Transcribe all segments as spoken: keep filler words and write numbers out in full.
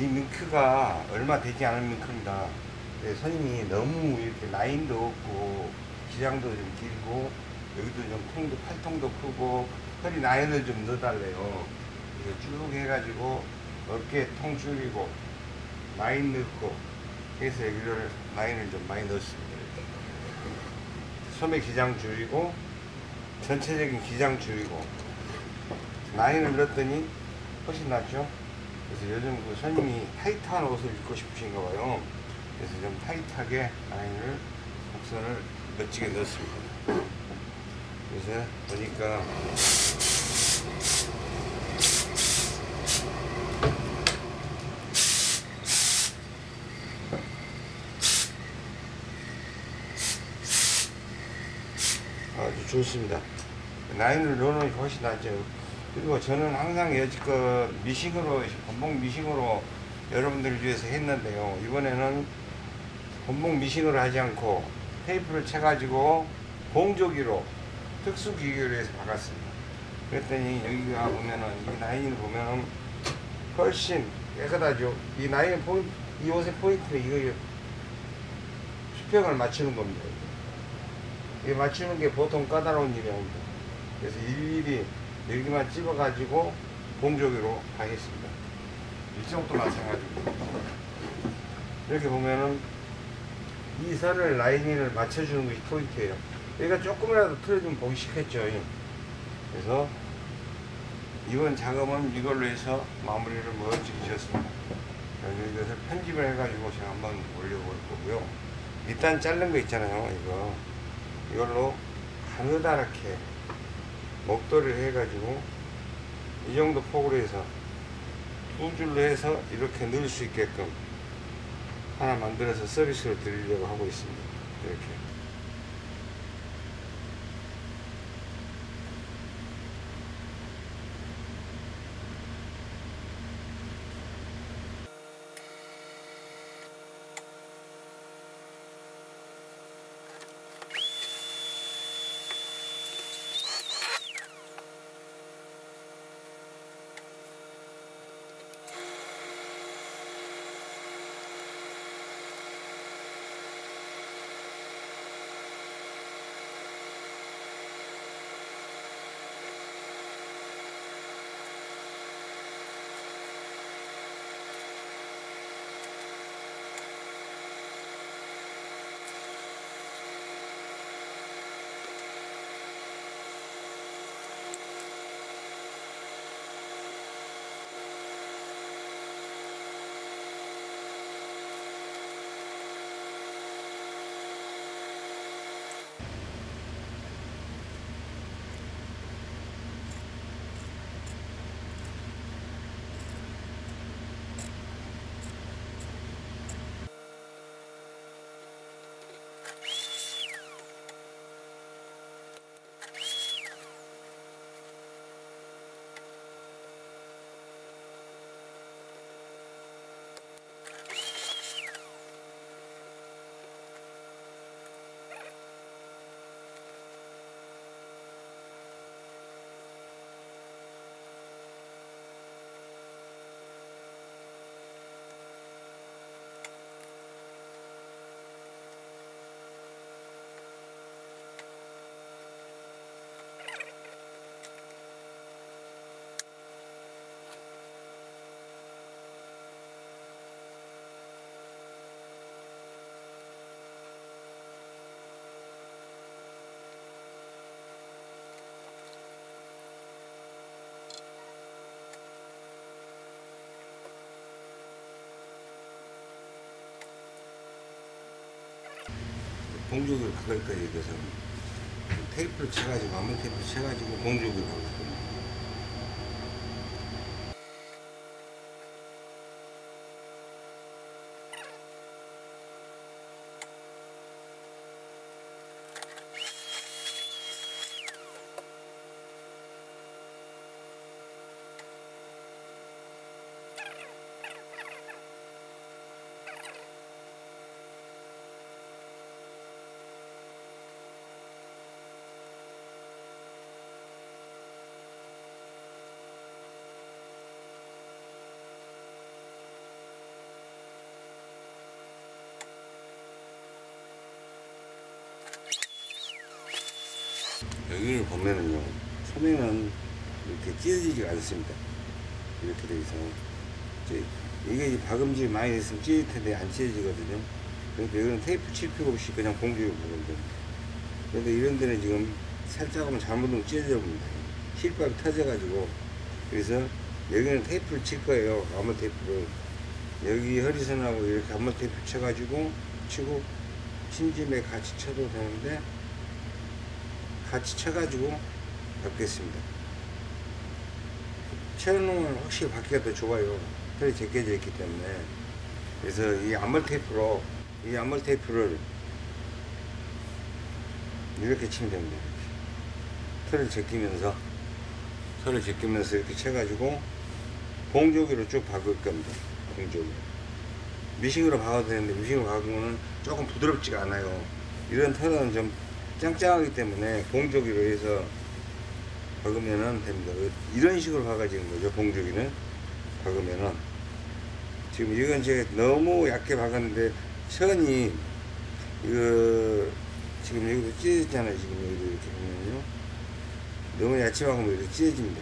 이 밍크가 얼마 되지 않은 밍크입니다. 네, 선생님이 너무 이렇게 라인도 없고 기장도 좀 길고 여기도 좀 통도 팔통도 크고 허리 라인을 좀 넣어달래요. 이거 쭉 해가지고 어깨 통 줄이고 라인 넣고 해서 여기를 라인을 좀 많이 넣었습니다. 소매 기장 줄이고 전체적인 기장 줄이고 라인을 넣었더니 훨씬 낫죠. 그래서 요즘 그 손님이 타이트한 옷을 입고 싶으신가 봐요. 그래서 좀 타이트하게 라인을 곡선을 멋지게 넣었습니다. 그래서 보니까 아주 좋습니다. 라인을 넣어놓으니까 훨씬 낫죠. 그리고 저는 항상 여지껏 미싱으로, 본봉 미싱으로 여러분들을 위해서 했는데요. 이번에는 본봉 미싱으로 하지 않고 테이프를 쳐가지고 봉조기로 특수기계로 해서 박았습니다. 그랬더니 여기가 보면은, 이 라인을 보면은 훨씬 깨끗하죠. 이 라인 포인트, 이 옷의 포인트는 이거 수평을 맞추는 겁니다. 이게 맞추는 게 보통 까다로운 일이 아닙니다. 그래서 일일이 여기만 찝어가지고 봉조기로 하겠습니다. 이쪽도 마찬가지입니다. 이렇게 보면은 이 선을 라인을 맞춰주는 것이 포인트예요. 여기가 조금이라도 틀어지면 보기 싫겠죠. 그래서 이번 작업은 이걸로 해서 마무리를 멋지게 지었습니다. 이것을 편집을 해가지고 제가 한번 올려볼 거고요. 일단 자른 거 있잖아요. 이거 이걸로 가느다랗게 목도리를 해가지고 이 정도 폭으로 해서 두 줄로 해서 이렇게 넣을 수 있게끔 하나 만들어서 서비스로 드리려고 하고 있습니다. 이렇게. 봉조기를 그걸까지 해서 테이프를 쳐가지고, 아무 테이프를 쳐가지고 봉조기를 하고 있습니다. 이게 보면은요, 소매는 이렇게 찢어지지가 않습니다. 이렇게 돼 있어. 이제 이게 이제 박음질 많이 됐으면 찢을 텐데 안 찢어지거든요. 그러니까 이거는 테이프 칠 필요 없이 그냥 봉지로 보면 됩니다. 그런데 이런 데는 지금 살짝 하면 잘못하면 찢어져 봅니다. 실밥이 터져가지고. 그래서 여기는 테이프를 칠 거예요. 아무 테이프를. 여기 허리선하고 이렇게 아무 테이프 쳐가지고 치고 심지에 같이 쳐도 되는데 같이 쳐가지고 받겠습니다. 쳐놓으면 확실히 받기가 더 좋아요. 털이 제껴져 있기 때문에. 그래서 이 암몰 테이프로 이 암몰 테이프를 이렇게 치면 됩니다. 털을 제끼면서 털을 제끼면서 이렇게 쳐가지고 봉조기로 쭉 박을 겁니다. 봉조기. 미싱으로 박아도 되는데 미싱으로 박으면 조금 부드럽지가 않아요. 이런 털은 좀 짱짱하기 때문에 봉조기로 해서 박으면 됩니다. 이런 식으로 박아지는 거죠. 봉조기는 박으면은. 지금 이건 제가 너무 얇게 박았는데 선이 이거 지금 여기도 찢어졌잖아요. 지금 여기도 이렇게 보면요. 너무 얕게 박으면 이렇게 찢어집니다.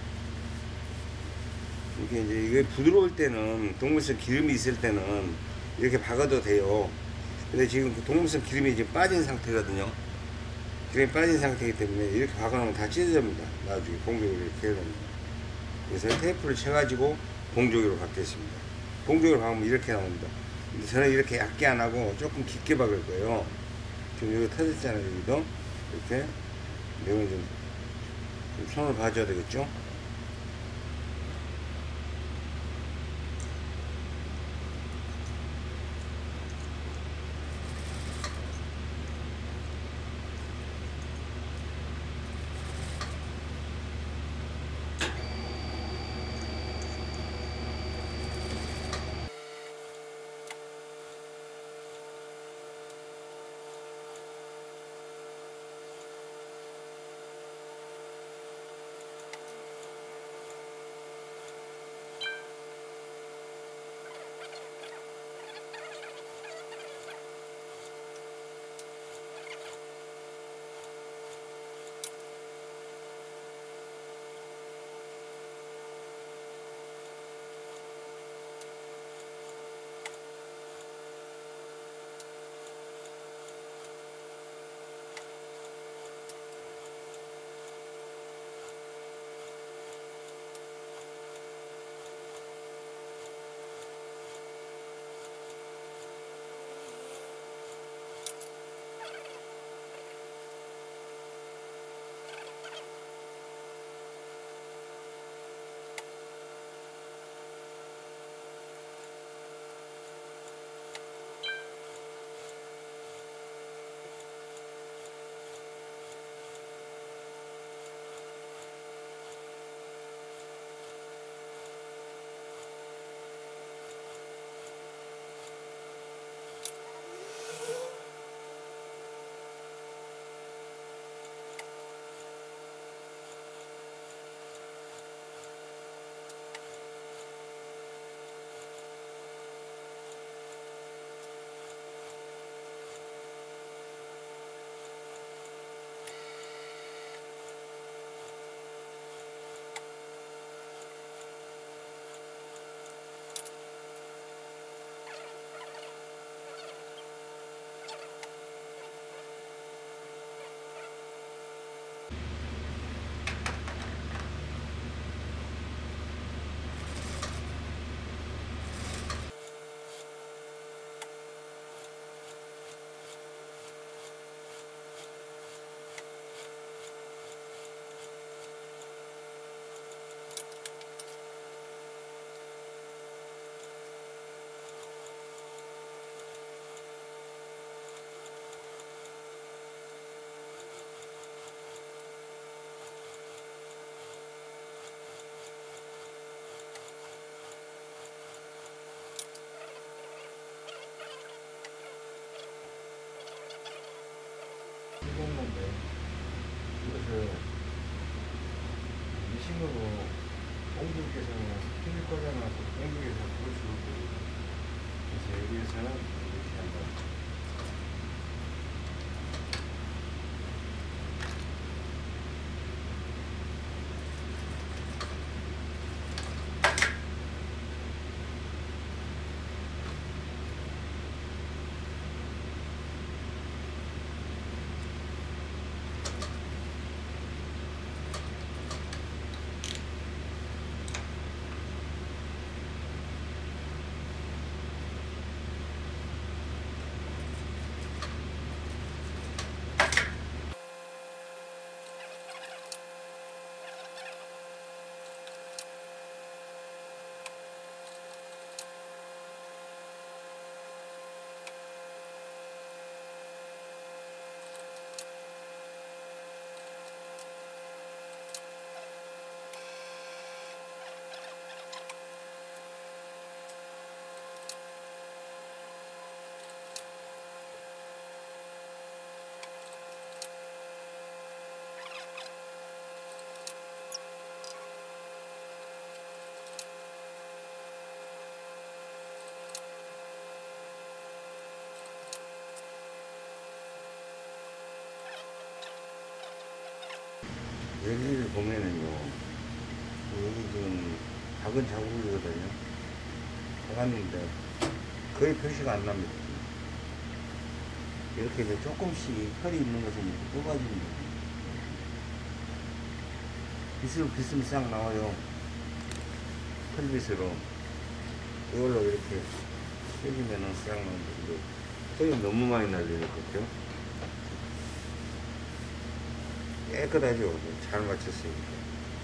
이게 이제 이게 부드러울 때는 동물성 기름이 있을 때는 이렇게 박아도 돼요. 근데 지금 그 동물성 기름이 지금 빠진 상태거든요. 기름이 빠진 상태이기 때문에 이렇게 박아놓으면 다 찢어집니다. 나중에 봉조기로 이렇게 해놓으면. 그래서 테이프를 쳐가지고 봉조기로 박겠습니다. 봉조기로 박으면 이렇게 나옵니다. 근데 저는 이렇게 얇게 안 하고 조금 깊게 박을 거예요. 지금 여기 터졌잖아요. 여기도 이렇게. 이건 좀, 좀 손을 봐줘야 되겠죠. 건데 이것을 미싱으로 공주께서는 튀길 거잖아서 공주께서 그럴 수 없고 그래서 여기에서는 이렇게 한다. 여기를 보면은요, 여기 지금 작은 자국이거든요. 박았는데 거의 표시가 안 납니다. 이렇게 이제 조금씩 혈이 있는 것은 이렇게 뽑아줍니다. 빗으로 빗으면 싹 나와요. 털빗으로. 이걸로 이렇게 빼주면은 싹 나오는데, 털이 너무 많이 날리는 것 같아요. 깨끗하죠? 잘 맞췄으니까.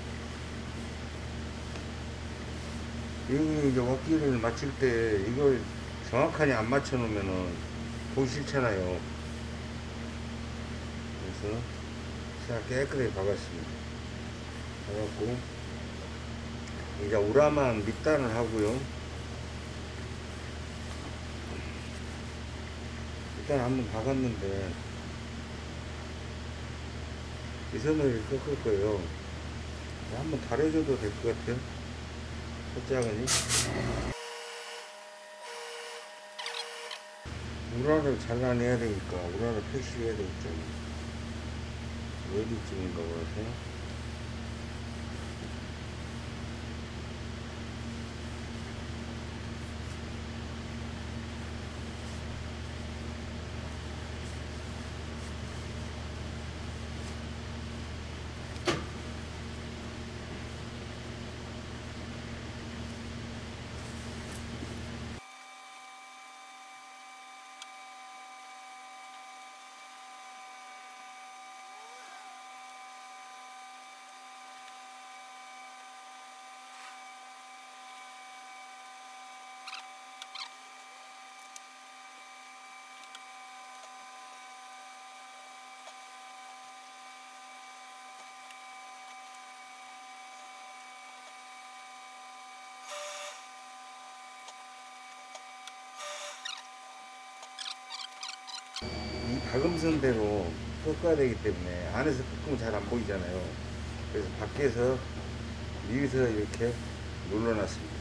여기 이제 왁기를 맞출 때 이걸 정확하게 안 맞춰 놓으면은 보기 싫잖아요. 그래서 자 깨끗하게 박았습니다. 박았고 이제 우라만 밑단을 하고요. 일단 한번 박았는데 이 선을 꺾을 거예요. 한번 다려줘도 될 것 같아요. 살짝은 우라를 잘라내야 되니까 우라를 표시해야 되겠죠. 어디쯤인가 보세요. 이 박음선대로 꺾어야 되기 때문에 안에서 꺾으면 잘 안 보이잖아요. 그래서 밖에서 위에서 이렇게 눌러놨습니다.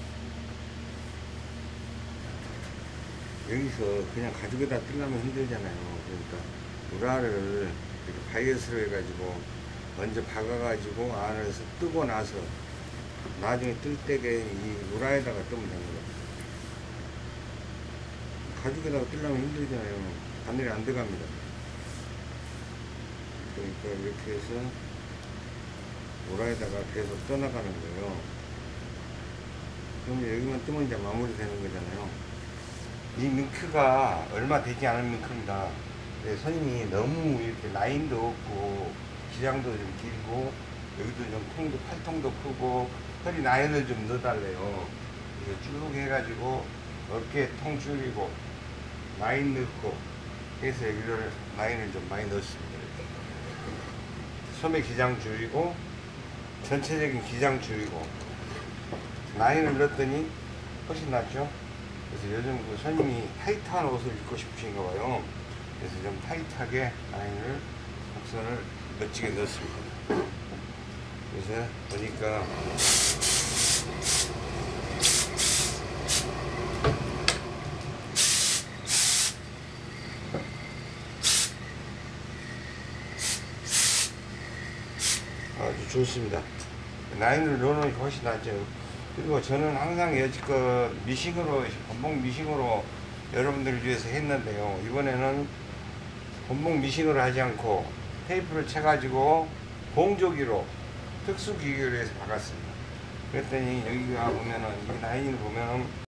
여기서 그냥 가죽에다 뜰려면 힘들잖아요. 그러니까 우라를 이렇게 바이어스로 해가지고 먼저 박아가지고 안에서 뜨고 나서 나중에 뜰 때에 이 우라에다가 뜨면 됩니다. 가죽에다가 뜰려면 힘들잖아요. 바늘이 안 들어갑니다. 그러니까 이렇게 해서 우라에다가 계속 떠나가는 거예요. 그러면 여기만 뜨면 이제 마무리 되는 거잖아요. 이 밍크가 얼마 되지 않은 밍크입니다. 선임이 너무 이렇게 라인도 없고 기장도 좀 길고 여기도 좀 통도 팔통도 크고 허리 라인을 좀 넣어달래요. 쭉 해가지고 어깨 통 줄이고 라인 넣고 해서 여기를 라인을 좀 많이 넣었습니다. 소매 기장 줄이고 전체적인 기장 줄이고 라인을 넣었더니 훨씬 낫죠. 그래서 요즘 그 손님이 타이트한 옷을 입고 싶으신가 봐요. 그래서 좀 타이트하게 라인을 곡선을 멋지게 넣었습니다. 그래서 보니까 아주 좋습니다. 라인을 넣어놓으니까 훨씬 낫죠. 그리고 저는 항상 여지껏 미싱으로, 본봉 미싱으로 여러분들을 위해서 했는데요. 이번에는 본봉 미싱으로 하지 않고 테이프를 쳐가지고 봉조기로 특수기계로 해서 박았습니다. 그랬더니 여기가 보면은, 이 라인을 보면은